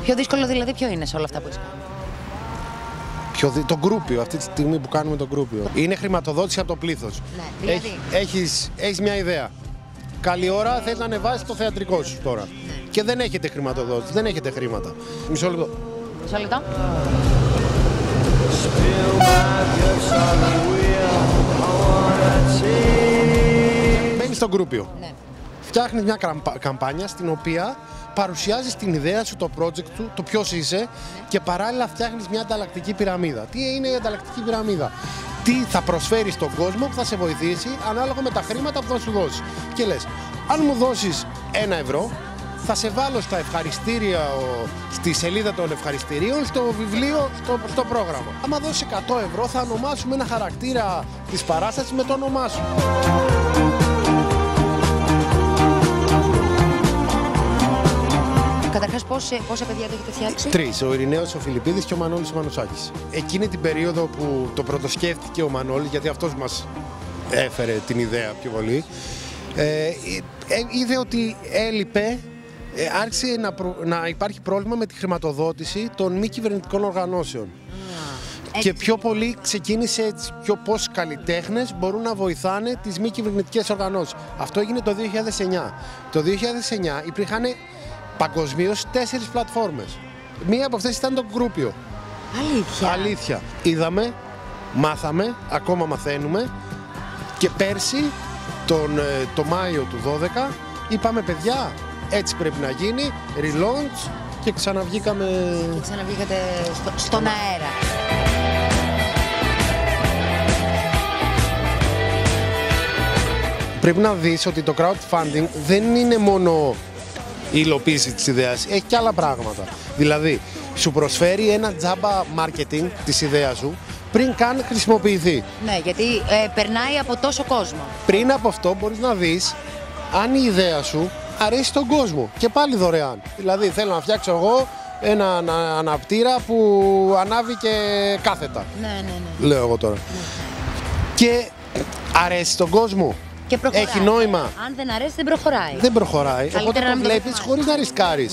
πιο δύσκολο δηλαδή ποιο είναι σε όλα αυτά που έχεις κάνει? Το γκρούπιο, αυτή τη στιγμή που κάνουμε το γκρούπιο. Είναι χρηματοδότηση από το πλήθος. Ναι, δηλαδή. Έχεις μια ιδέα. Καλή ώρα θέλεις να ανεβάσεις το θεατρικό σου τώρα. Ναι. Και δεν έχετε χρηματοδότηση, δεν έχετε χρήματα. Μισό λεπτό. Μισό λεπτό. Μπαίνεις στο γκρούπιο. Ναι. Φτιάχνεις μια καμπάνια στην οποία παρουσιάζεις την ιδέα σου, το project σου, το ποιος είσαι και παράλληλα φτιάχνεις μια ανταλλακτική πυραμίδα. Τι είναι η ανταλλακτική πυραμίδα? Τι θα προσφέρεις στον κόσμο που θα σε βοηθήσει ανάλογα με τα χρήματα που θα σου δώσει. Και λες, αν μου δώσεις 1 ευρώ, θα σε βάλω στα ευχαριστήρια, στη σελίδα των ευχαριστηρίων, στο βιβλίο, στο πρόγραμμα. Άμα δώσεις 100 ευρώ, θα ονομάσουμε ένα χαρακτήρα της παράστασης με το όνομά σου. Καταρχάς, πόσα παιδιά το έχετε φτιάξει? 3. Ο Ειρηναίος ο Φιλιππίδης και ο Μανώλης ο Μανουσάκης. Εκείνη την περίοδο που το πρωτοσκέφτηκε ο Μανώλης, γιατί αυτός μας έφερε την ιδέα πιο πολύ, είδε ότι έλειπε, άρχισε να υπάρχει πρόβλημα με τη χρηματοδότηση των μη κυβερνητικών οργανώσεων. Και πιο πολύ ξεκίνησε πώς καλλιτέχνες μπορούν να βοηθάνε τις μη κυβερνητικές οργανώσεις. Αυτό έγινε το 2009. Το 2009 υπήρχαν παγκοσμίως 4 πλατφόρμες. Μία από αυτές ήταν το γκρούπιο. Αλήθεια. Είδαμε, μάθαμε, ακόμα μαθαίνουμε και πέρσι, το Μάιο του 12, είπαμε παιδιά, έτσι πρέπει να γίνει, relaunch και ξαναβγήκαμε... Και ξαναβγήκατε στον αέρα. Πρέπει να δεις ότι το crowdfunding δεν είναι μόνο η υλοποίηση της ιδέας, έχει και άλλα πράγματα. Δηλαδή, σου προσφέρει ένα τζάμπα marketing της ιδέας σου πριν καν χρησιμοποιηθεί. Ναι, γιατί περνάει από τόσο κόσμο. Πριν από αυτό μπορείς να δεις αν η ιδέα σου αρέσει στον κόσμο και πάλι δωρεάν. Δηλαδή, θέλω να φτιάξω εγώ ένα αναπτήρα που ανάβει και κάθετα. Ναι. Λέω εγώ τώρα. Ναι. Και αρέσει στον κόσμο. Και προχωράει. Έχει νόημα. Αν δεν αρέσει, δεν προχωράει. Δεν προχωράει. Οπότε το βλέπεις χωρίς να ρισκάρεις.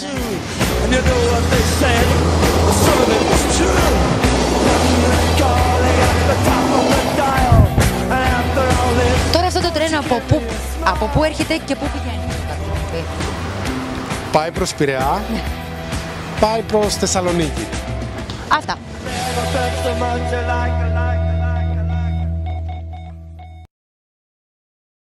Τώρα αυτό το τρένο από πού έρχεται και πού πηγαίνει? Πάει προς Πειραιά, πάει προς Θεσσαλονίκη. Αυτά.